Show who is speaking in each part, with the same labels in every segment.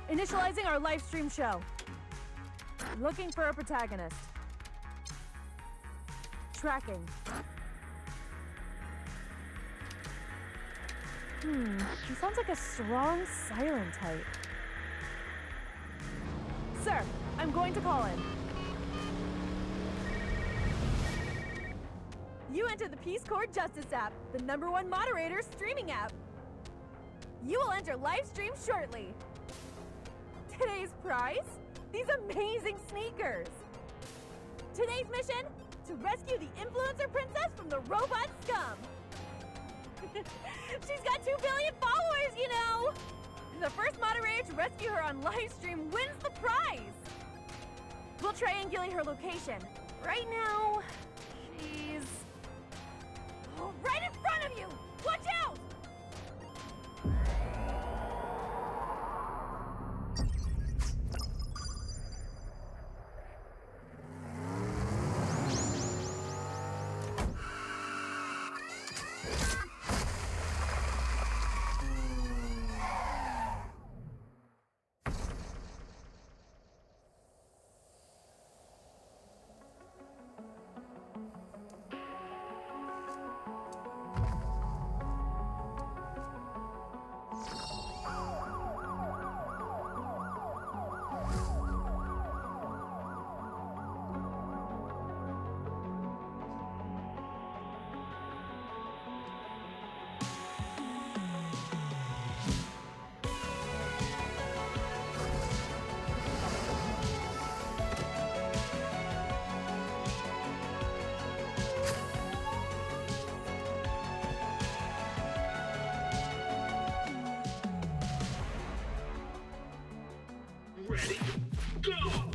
Speaker 1: Initializing our live stream show. Looking for a protagonist. Tracking. He sounds like a strong siren type. Sir, I'm going to call in. You entered the Peace Corps Justice app, the #1 moderator streaming app. You will enter live stream shortly. Today's prize? These amazing sneakers. Today's mission? To rescue the influencer princess from the robot scum. She's got 2 billion followers, you know! The first moderator to rescue her on live stream wins the prize! We'll triangulate her location. Right now, she's... oh, right in front of you! Watch out!
Speaker 2: Ready, go!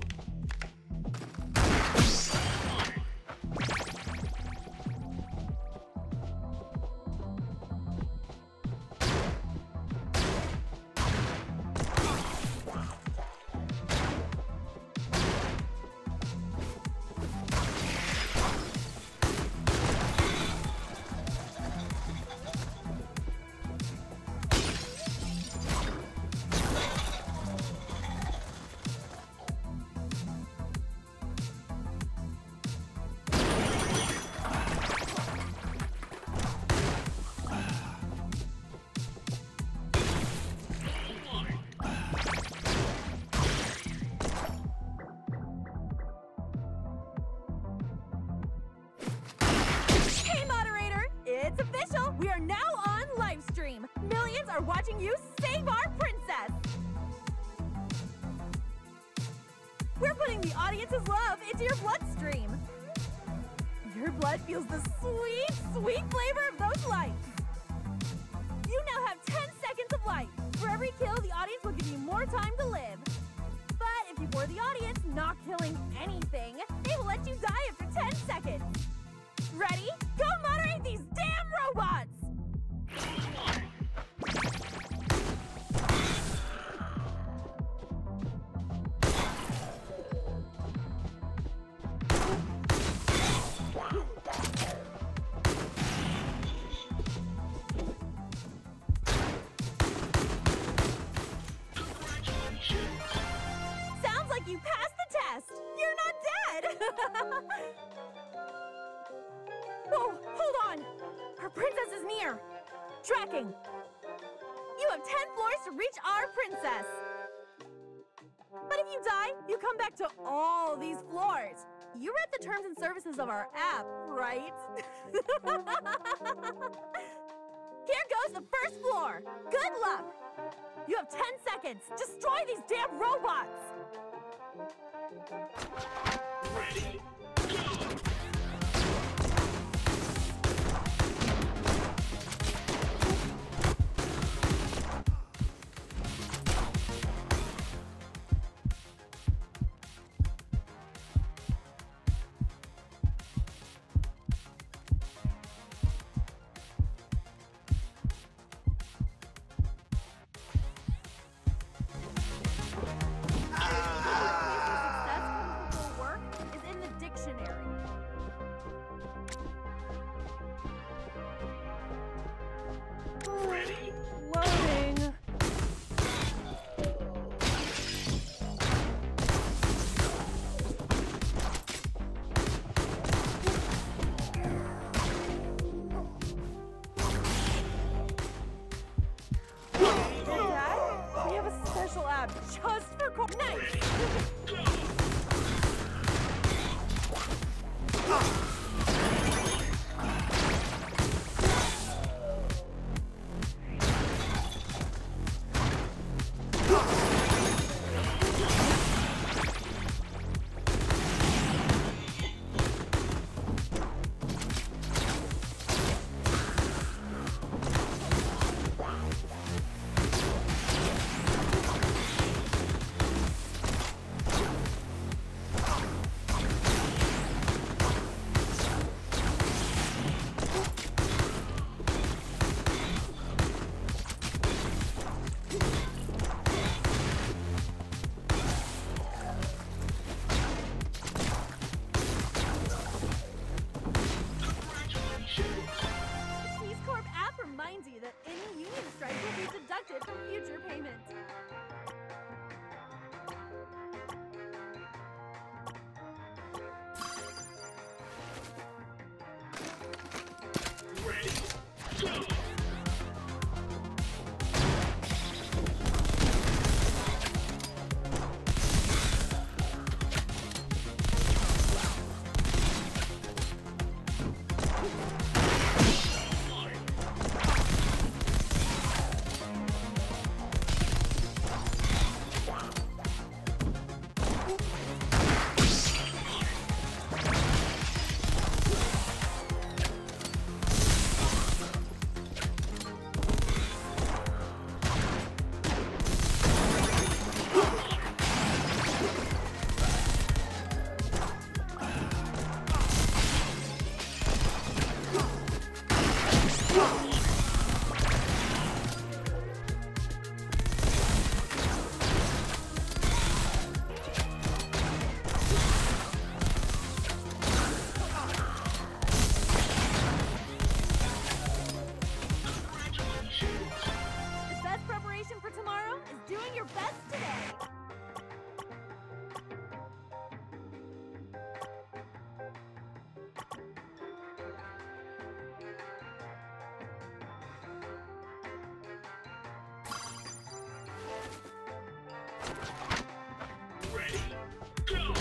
Speaker 1: It's official! We are now on live stream. Millions are watching you save our princess! We're putting the audience's love into your bloodstream. Your blood feels the sweet, sweet flavor of those lights. You now have 10 seconds of light. For every kill, the audience will give you more time to live. But if you bore the audience not killing anything, they will let you die after 10 seconds. Ready? Go moderate these damn robots! Sounds like you passed the test! You're not dead! Whoa, hold on! Our princess is near! Tracking! You have 10 floors to reach our princess! But if you die, you come back to all these floors! You read the terms and services of our app, right? Here goes the first floor! Good luck! You have 10 seconds! Destroy these damn robots!
Speaker 2: Ready, go!
Speaker 1: Corp. Nice! Reminds you that any union strike will be deducted from future payments.
Speaker 2: Ready, go!
Speaker 1: For tomorrow is doing your best today.
Speaker 2: Ready, go!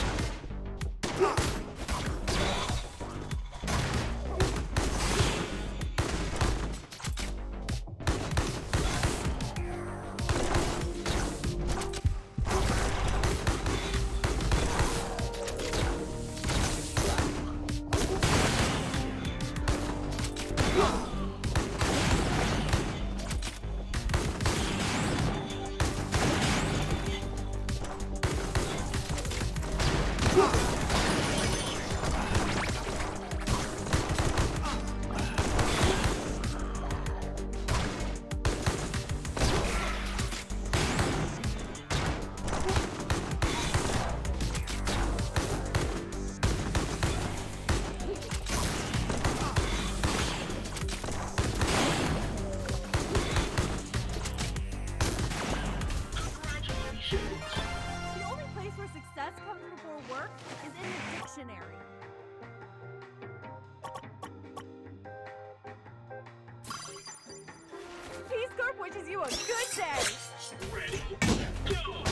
Speaker 1: The only place where success comes before work is in the dictionary. Peace Corp wishes you a good day.
Speaker 2: Ready, go!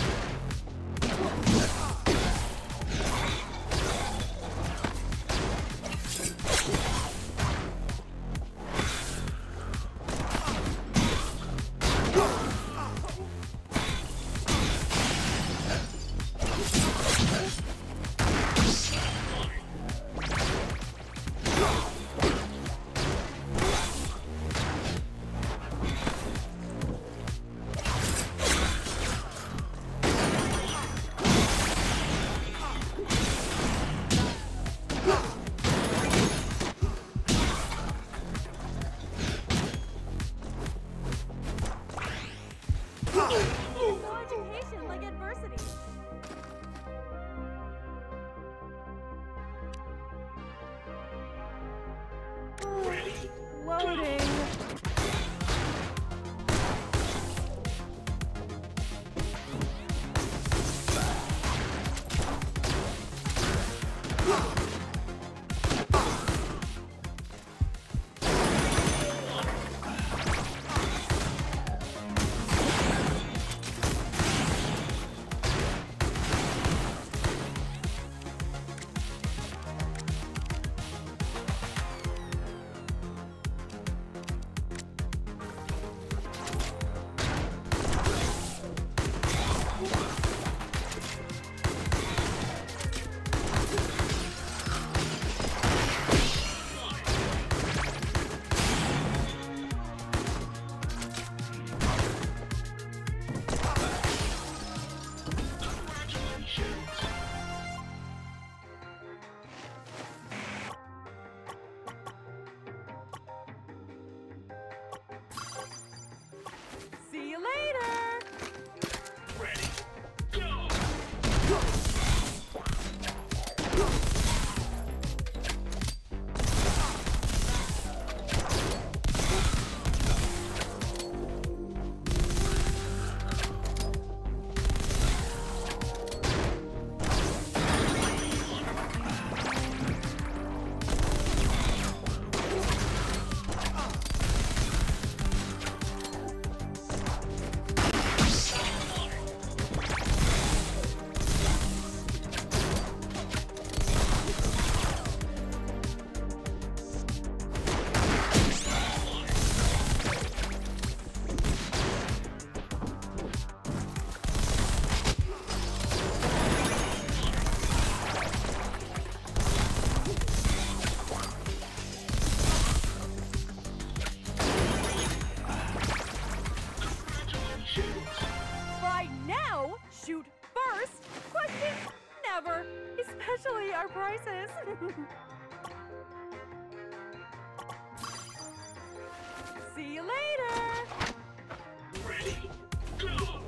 Speaker 1: Buy now, shoot first, question never, especially our prices. See you later.
Speaker 2: Ready, go!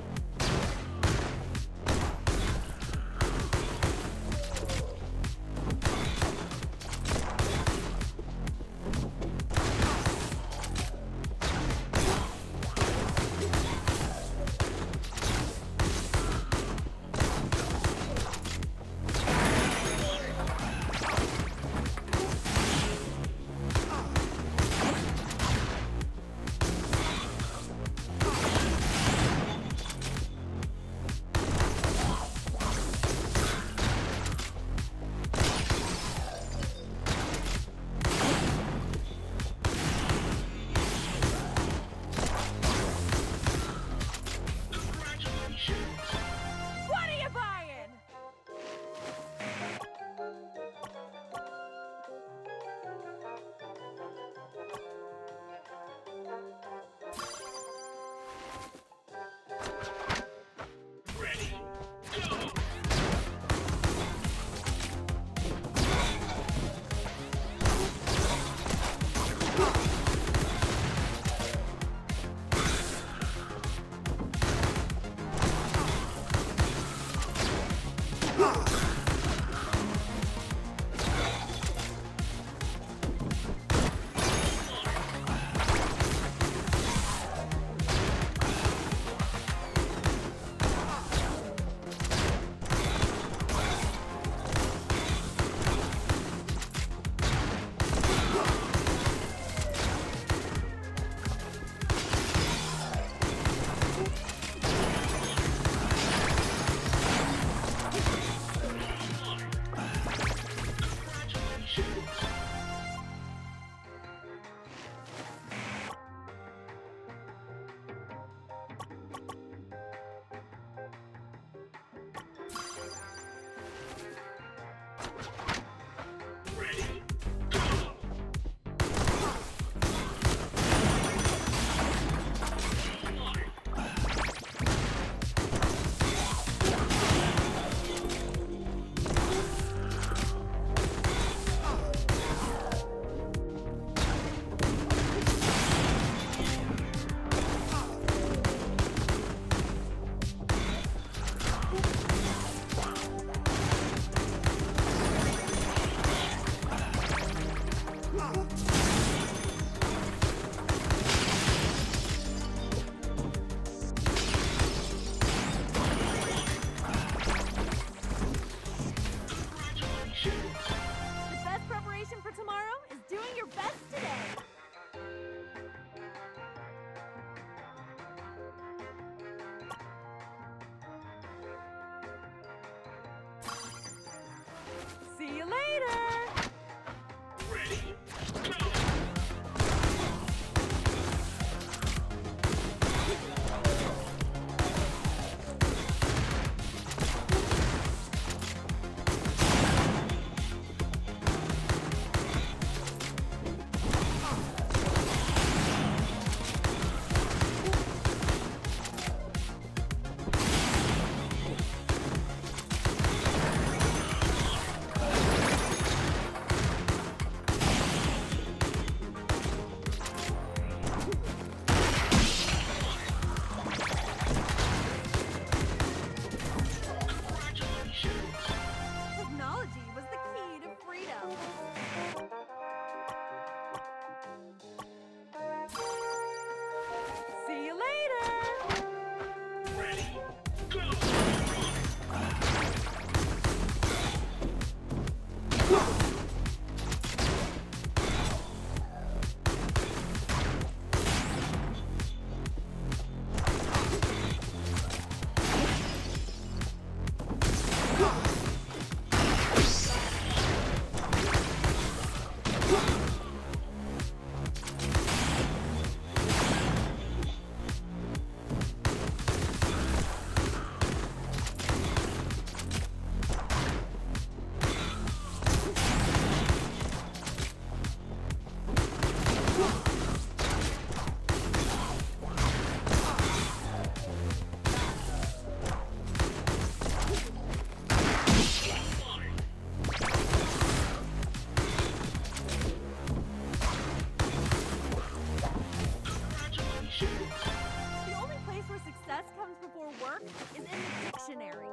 Speaker 1: The only place where success comes before work is in the dictionary.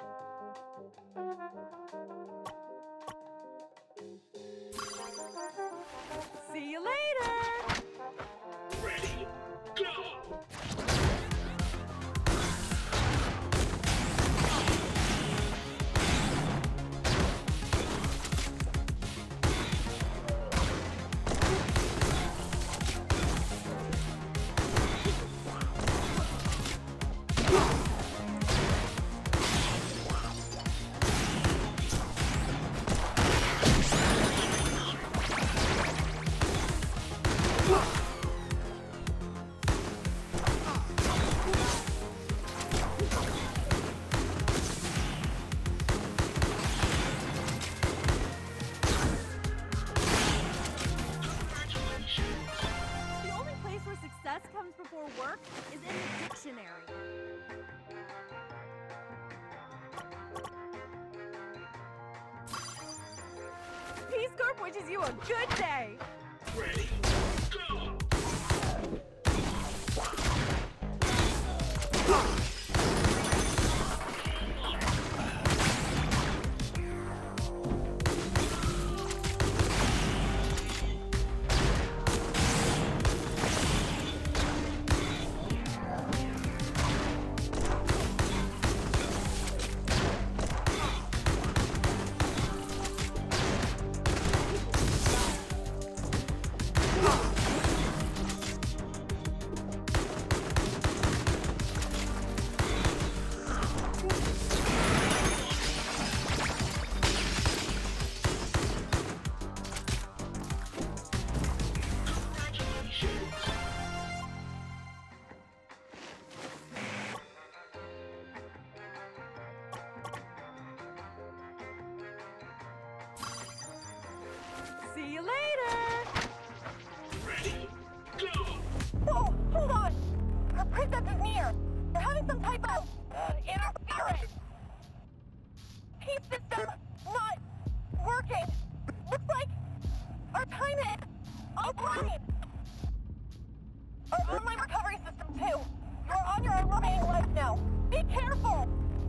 Speaker 1: See you later!
Speaker 2: Ready, go!
Speaker 1: The only place where success comes before work is in the dictionary. Peace Corp wishes you a good day!
Speaker 2: Ready, go!
Speaker 1: See you later!
Speaker 2: Ready, go!
Speaker 3: Whoa, hold on! Our princess is near! We're having some type of interference! Peace system not working! Looks like our time is offline! Our online recovery system too! You're on your own remaining life now! Be careful!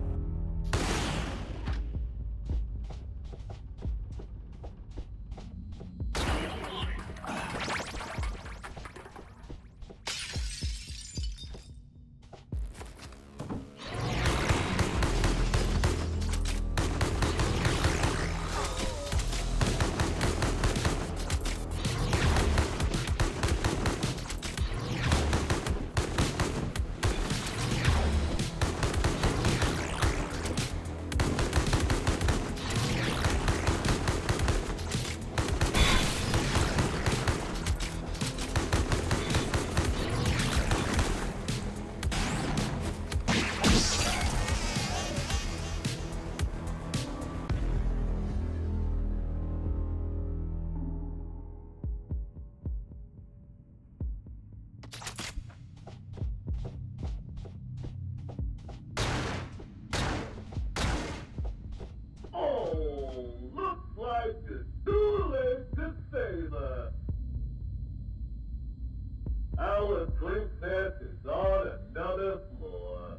Speaker 4: Our princess is on another floor.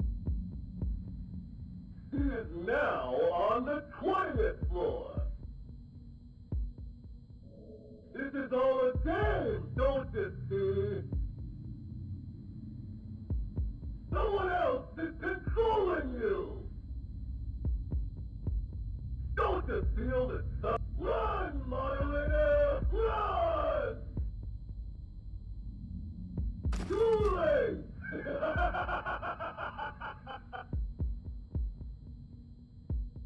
Speaker 4: She is now on the 20th floor. This is all a game, don't you see? Someone else is controlling you! Don't you feel the sun? Run, moderator! Run! Too late!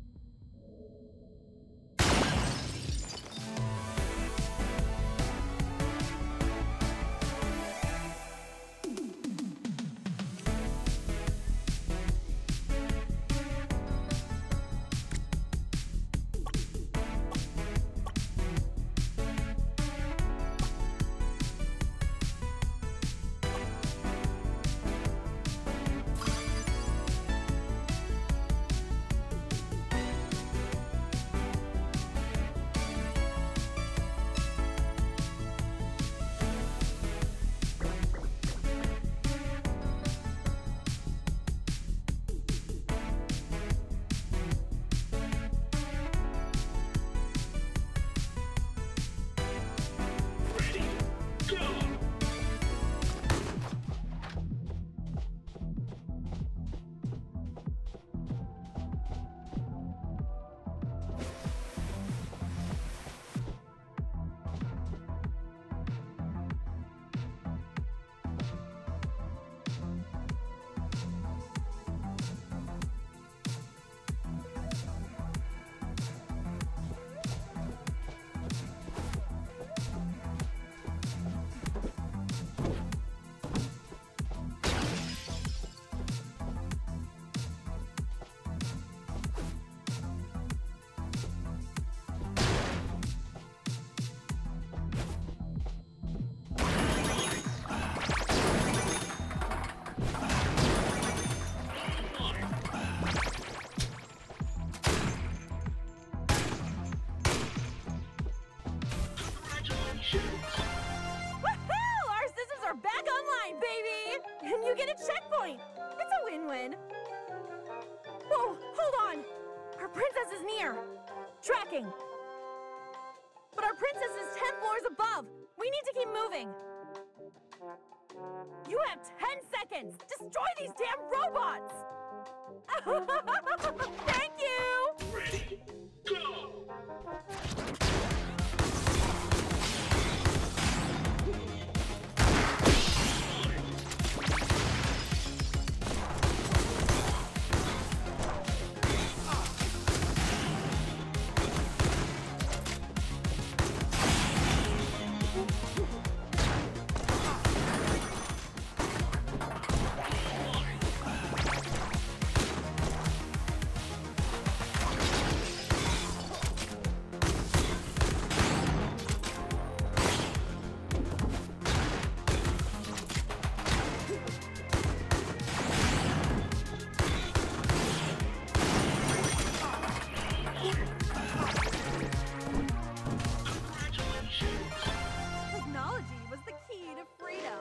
Speaker 1: Tracking! But our princess is 10 floors above! We need to keep moving! You have 10 seconds! Destroy these damn robots! Thank you!
Speaker 2: Ready, go!
Speaker 1: Technology was the key to freedom.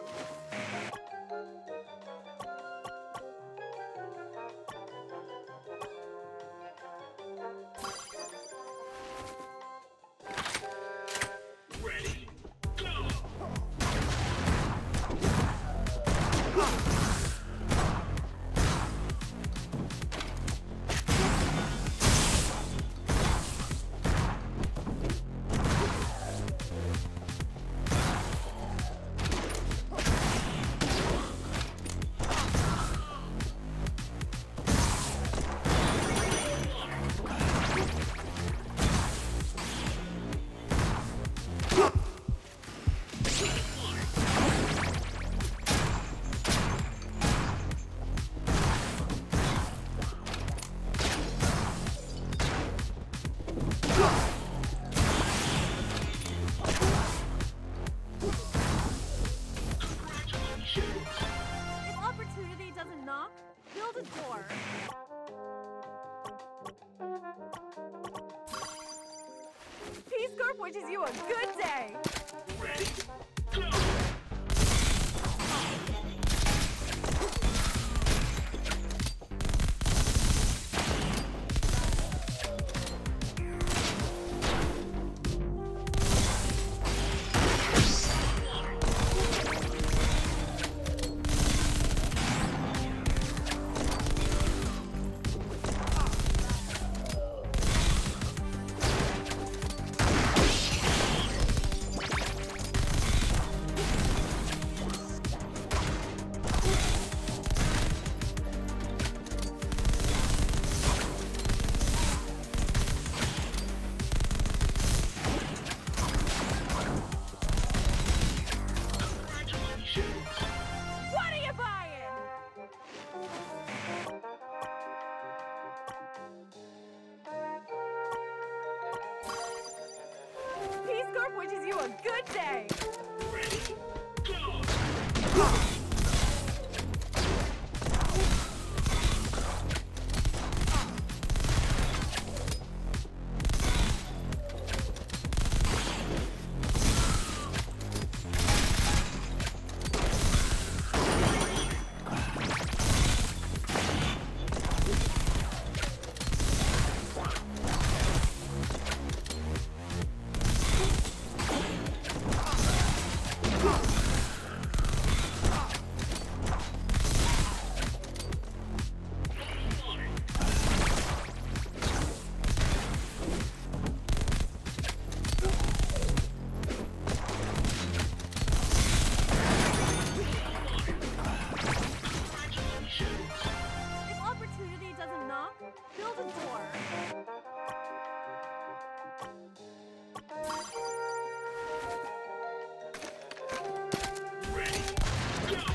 Speaker 2: Ready, go!
Speaker 1: If opportunity doesn't knock, build a door. Peace Corp wishes you a good day.
Speaker 2: Ready, go!
Speaker 1: What are you buying? Peace Corp wishes you a good day.
Speaker 2: Ready, go!
Speaker 1: If opportunity doesn't knock, build a door.
Speaker 2: Ready, go!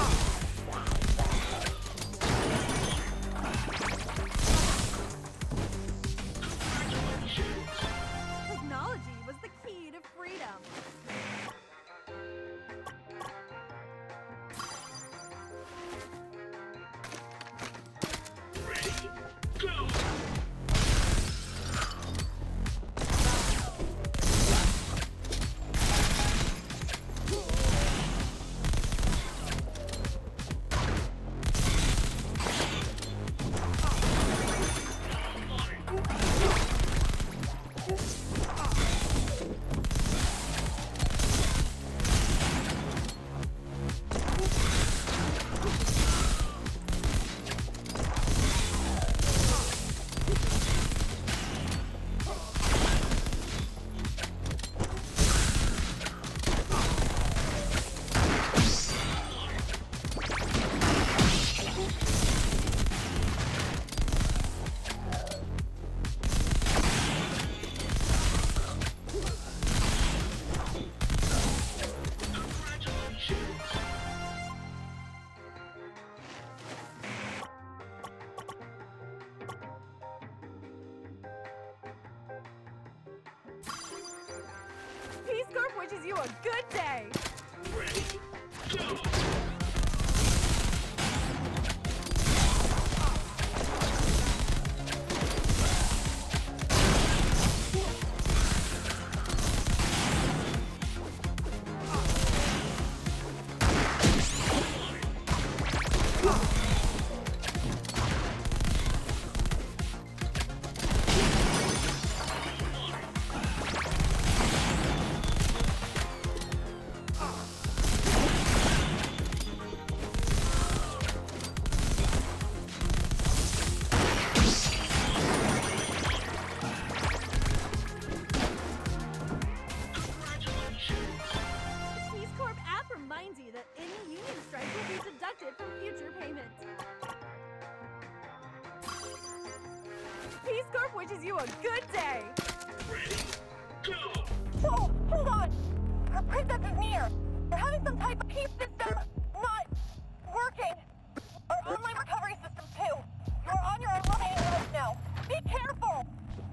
Speaker 1: Technology was the key to freedom.
Speaker 2: Ready, go!
Speaker 1: Peace Corp wishes you a good day.
Speaker 2: Ready, go!
Speaker 1: The Peace Corp app reminds you that any union strike will be deducted from future payments. Peace Corp wishes you a good day.
Speaker 2: Ready, go!
Speaker 3: Whoa, hold on! Our princess is near! We're having some type of key system not working! Our online recovery system too! You're on your own road now! Be careful!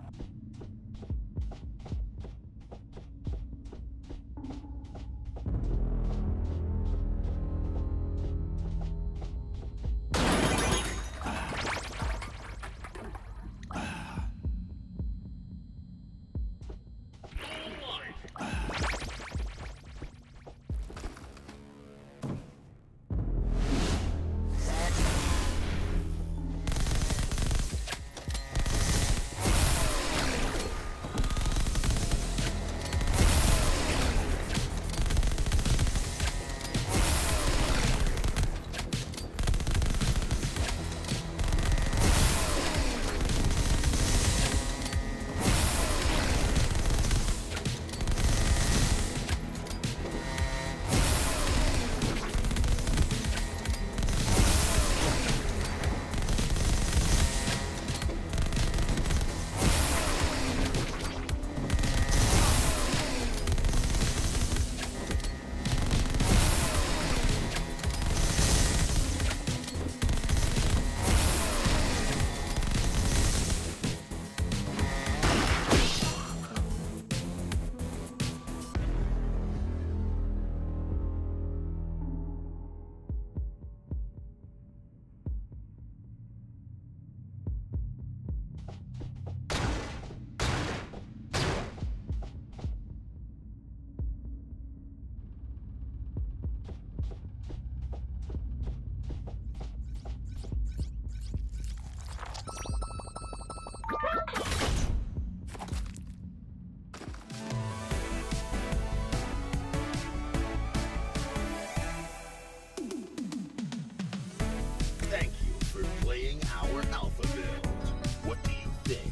Speaker 5: Thank you for playing our Alpha Build. What do you think?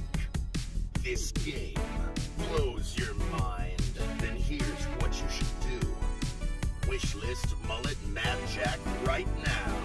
Speaker 5: This game blows your mind? Then here's what you should do. Wishlist Mullet Madjack right now.